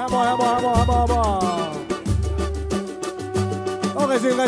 Ó, Gazinho.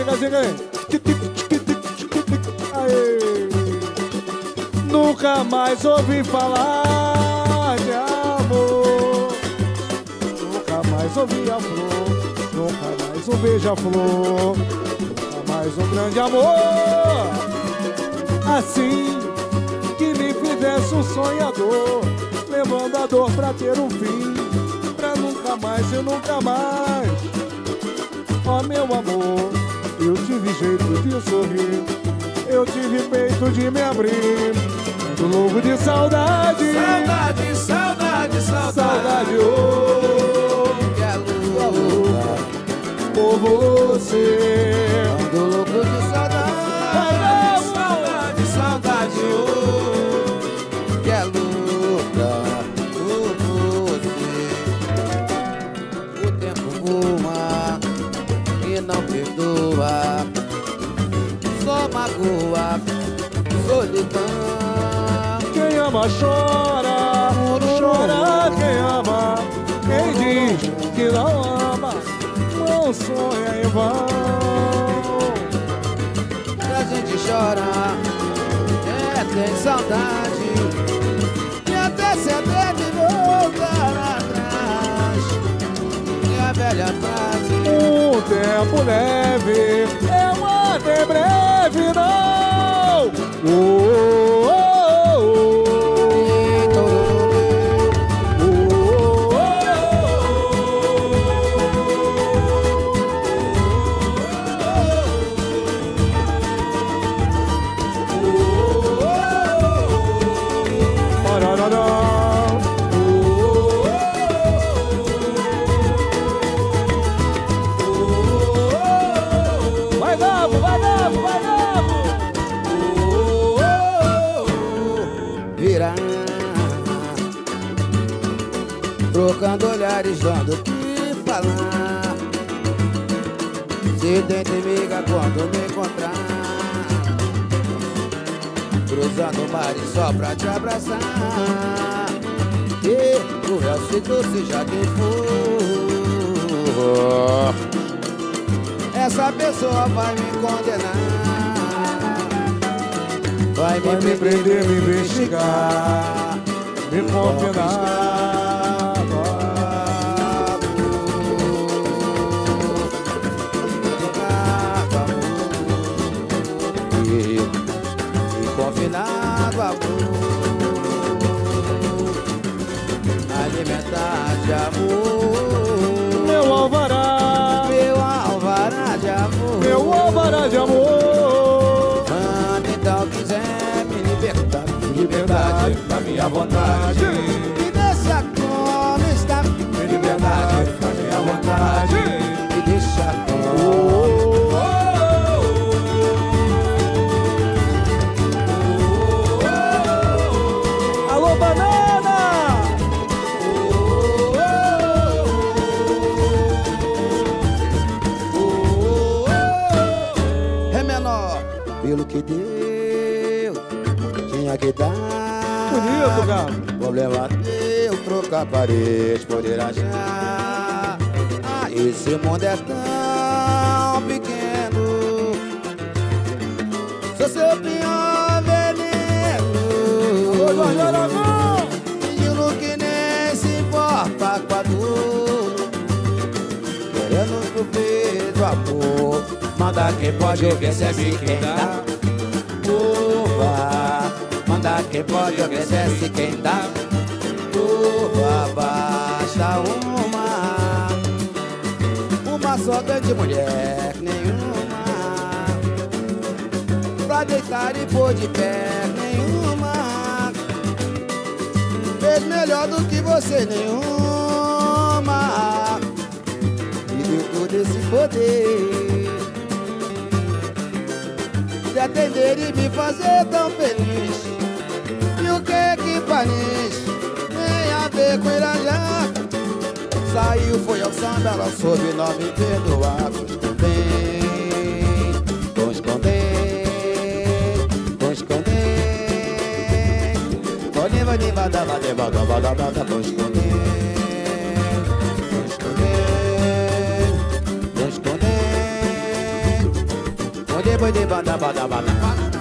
Aê. Nunca mais ouvi falar de amor. Nunca mais ouvi a flor. Nunca mais um beija-flor. Nunca mais um grande amor. Assim que me fizesse um sonhador, levando a dor pra ter um fim. Pra nunca mais, eu nunca mais. Ó meu amor, eu tive jeito de sorrir, eu tive peito de me abrir. Tô louco de saudade. Saudade, oh, que é louca por você. Ando louco de saudade. Saudade, oh, que é louca por você. O tempo voa e não perdoa, só magoa, solidão. Quem ama chora, chora quem ama. Quem diz que não ama, não sonha em vão. A gente chora, tem saudade, e até se atreve voltar atrás. E a velha frase, Um tempo leve é um até breve, não. Oh, oh, oh, virar, trocando olhares, dando o que falar. Se tenta amiga quando me encontrar, cruzando o mar e só pra te abraçar. E o réu se tu seja quem for, essa pessoa vai me condenar. Vai me prender, me investigar, me confinar. E confinado amor, alimentar de amor. Meu alvará de amor. Meu alvará de amor. Quando então quiser me libertar, liberdade da minha vontade. Me deixa como está, me liberdade da minha vontade. Me deixa como. Alô, banana! Ré menor, pelo que deu, tinha que dar. Bonito, cara. Problema teu, trocar parede, poder achar. Ah, esse mundo é tão pequeno, sou seu pior veneno. Menino que nem se importa com a dor, querendo sofrer do amor. Manda quem pode, recebe quem dá. Opa, manda quem pode, obedece quem dá. Opa, basta uma só grande mulher, nenhuma pra deitar e pôr de pé, nenhuma fez melhor do que você, nenhuma me deu todo esse poder de atender e me fazer tão feliz. E o que é que Paris tem a ver com Irajá? Saiu, foi ao samba, ela soube não me perdoar. Vou esconder, vou esconder. Vou esconder. depois de banda, banda, banda.